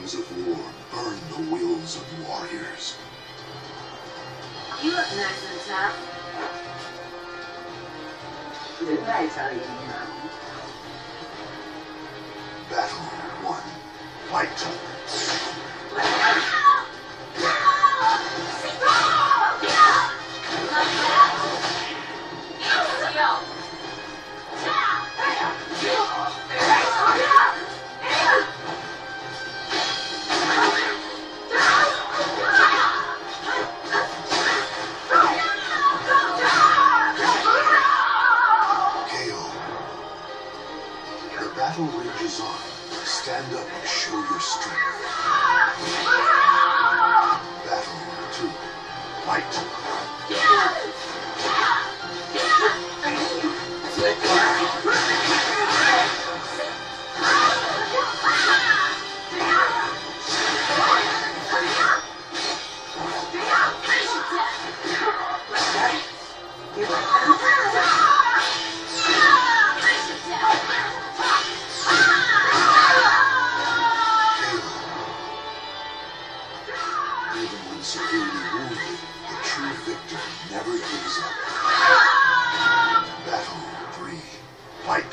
flames of war burn the wills of warriors. You look nice and tough. 人外才有影响。 Battle 1. Fight! Battle rages on. Stand up and show your strength. Battle 2. Fight! Even when severely wounded, the true victor never gives up. Battle 3. Fight!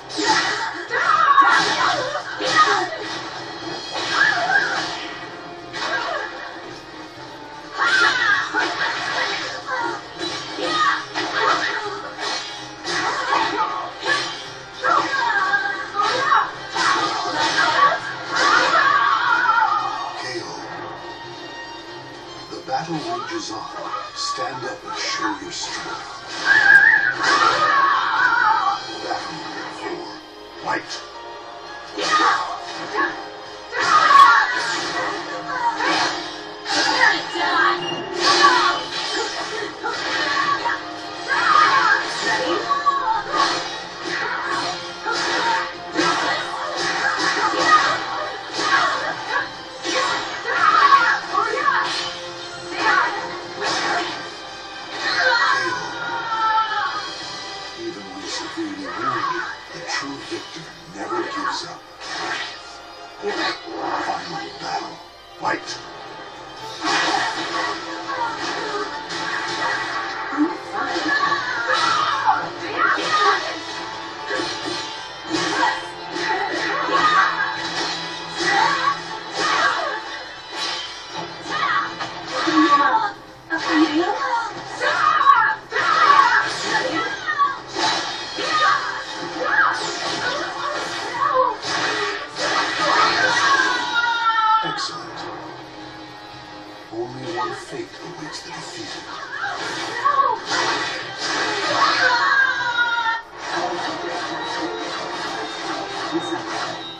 The battle rages on. Stand up and show your strength. Battle 4. Fight! Severely wounded, the true victor never gives up. Final battle. Fight! Excellent. Only one fate awaits the defeated.